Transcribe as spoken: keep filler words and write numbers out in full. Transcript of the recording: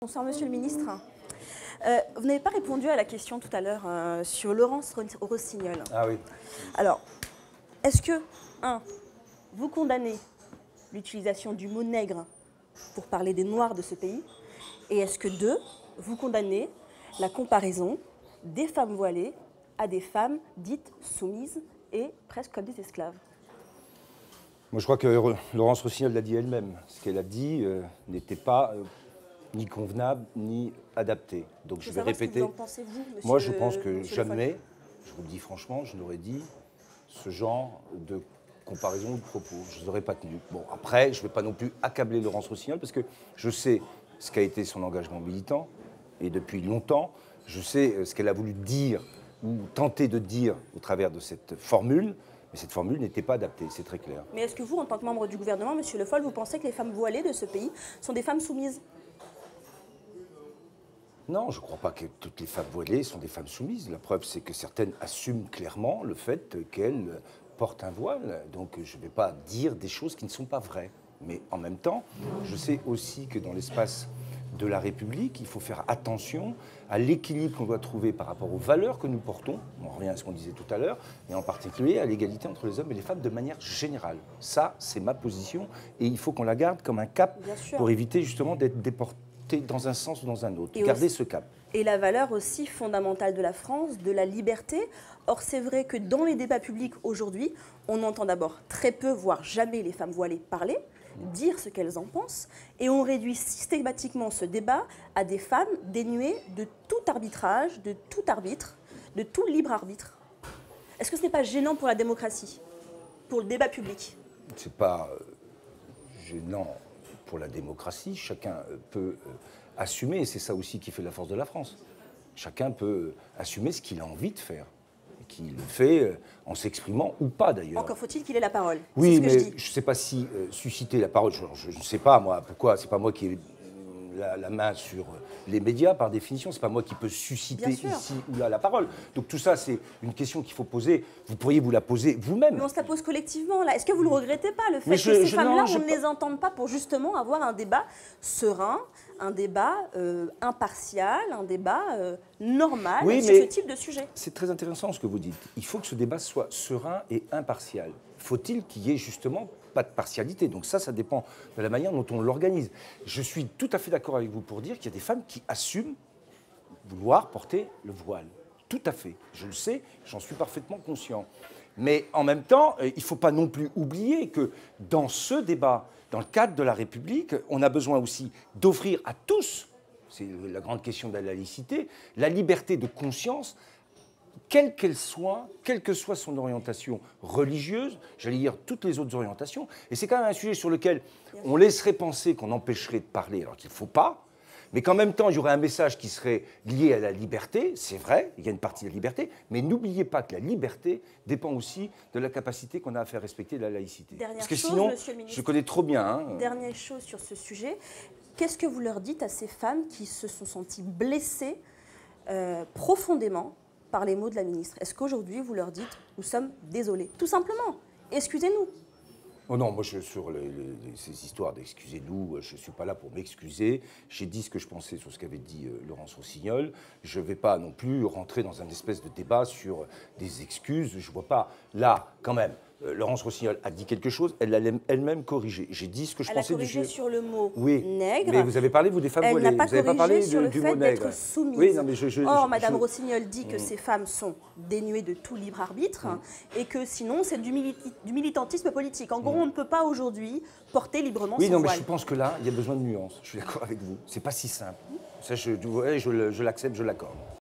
Bonsoir Monsieur le Ministre. Euh, vous n'avez pas répondu à la question tout à l'heure euh, sur Laurence Rossignol. Ah oui. Alors, est-ce que, un, vous condamnez l'utilisation du mot nègre pour parler des Noirs de ce pays? Et est-ce que, deux, vous condamnez la comparaison des femmes voilées à des femmes dites soumises et presque comme des esclaves? Moi, je crois que Laurence Rossignol l'a dit elle-même. Ce qu'elle a dit euh, n'était pas euh, ni convenable, ni adapté. Donc je, je vais répéter. Ce que vous en pensez, vous, monsieur Moi, je pense que monsieur jamais, je vous le dis franchement, je n'aurais dit ce genre de comparaison ou de propos. Je ne les aurais pas tenus. Bon, après, je ne vais pas non plus accabler Laurence Rossignol parce que je sais ce qu'a été son engagement militant. Et depuis longtemps, je sais ce qu'elle a voulu dire ou tenter de dire au travers de cette formule. Mais cette formule n'était pas adaptée, c'est très clair. Mais est-ce que vous, en tant que membre du gouvernement, monsieur Le Foll, vous pensez que les femmes voilées de ce pays sont des femmes soumises? Non, je ne crois pas que toutes les femmes voilées sont des femmes soumises. La preuve, c'est que certaines assument clairement le fait qu'elles portent un voile. Donc je ne vais pas dire des choses qui ne sont pas vraies. Mais en même temps, je sais aussi que dans l'espace de la République, il faut faire attention à l'équilibre qu'on doit trouver par rapport aux valeurs que nous portons, on revient à ce qu'on disait tout à l'heure, et en particulier à l'égalité entre les hommes et les femmes de manière générale. Ça, c'est ma position, et il faut qu'on la garde comme un cap pour éviter justement d'être déporté dans un sens ou dans un autre. Et garder aussi, ce cap. Et la valeur aussi fondamentale de la France, de la liberté. Or, c'est vrai que dans les débats publics aujourd'hui, on entend d'abord très peu, voire jamais les femmes voilées parler, dire ce qu'elles en pensent, et on réduit systématiquement ce débat à des femmes dénuées de tout arbitrage, de tout arbitre, de tout libre arbitre. Est-ce que ce n'est pas gênant pour la démocratie, pour le débat public? C'est pas gênant pour la démocratie, chacun peut assumer, et c'est ça aussi qui fait la force de la France. Chacun peut assumer ce qu'il a envie de faire. Qui le fait en s'exprimant ou pas d'ailleurs. Encore faut-il qu'il ait la parole. Oui, ce que mais je ne sais pas si euh, susciter la parole, je ne sais pas moi, pourquoi, c'est pas moi qui ai la, la main sur les médias par définition, c'est pas moi qui peux susciter ici ou là la parole. Donc tout ça, c'est une question qu'il faut poser, vous pourriez vous la poser vous-même. Mais on se la pose collectivement là, est-ce que vous ne le regrettez pas, le fait mais que je, ces femmes-là, on ne pas... les entende pas pour justement avoir un débat serein, un débat euh, impartial, un débat euh, normal oui, sur ce type de sujet? C'est très intéressant ce que vous dites. Il faut que ce débat soit serein et impartial. Faut-il qu'il y ait justement pas de partialité? Donc ça, ça dépend de la manière dont on l'organise. Je suis tout à fait d'accord avec vous pour dire qu'il y a des femmes qui assument vouloir porter le voile. Tout à fait. Je le sais, j'en suis parfaitement conscient. Mais en même temps, il ne faut pas non plus oublier que dans ce débat, dans le cadre de la République, on a besoin aussi d'offrir à tous, c'est la grande question de la laïcité, la liberté de conscience, quelle qu'elle soit, quelle que soit son orientation religieuse, j'allais dire toutes les autres orientations. Et c'est quand même un sujet sur lequel on laisserait penser qu'on empêcherait de parler, alors qu'il ne faut pas. Mais qu'en même temps, il y aurait un message qui serait lié à la liberté, c'est vrai, il y a une partie de la liberté, mais n'oubliez pas que la liberté dépend aussi de la capacité qu'on a à faire respecter la laïcité. Dernière Parce que chose, sinon, monsieur le ministre, je connais trop bien... Hein, dernière chose sur ce sujet, qu'est-ce que vous leur dites à ces femmes qui se sont senties blessées euh, profondément par les mots de la ministre? Est-ce qu'aujourd'hui, vous leur dites « nous sommes désolés » Tout simplement, excusez-nous. Oh non, moi, je, sur les, les, ces histoires d'excusez-nous, je ne suis pas là pour m'excuser. J'ai dit ce que je pensais sur ce qu'avait dit euh, Laurence Rossignol. Je ne vais pas non plus rentrer dans un espèce de débat sur des excuses. Je ne vois pas, là, quand même, euh, Laurence Rossignol a dit quelque chose, elle l'a elle-même corrigé. J'ai dit ce que je elle pensais a corrigé du... sur le mot oui, nègre. Mais vous avez parlé, vous, des femmes voilées. Elle n'a pas vous avez corrigé pas parlé sur de, le du fait d'être soumise. Oui, non, mais je, je, Or, je, Madame je... Rossignol dit que mmh. ces femmes sont dénuées de tout libre arbitre mmh. et que sinon, c'est du, mili du militantisme politique. En gros, mmh. on ne peut pas aujourd'hui porter librement oui, son non, voile. Mais je pense que là, il y a besoin de nuances. Je suis d'accord avec vous. C'est pas si simple. Ça, je, je, je, je l'accepte, je l'accorde.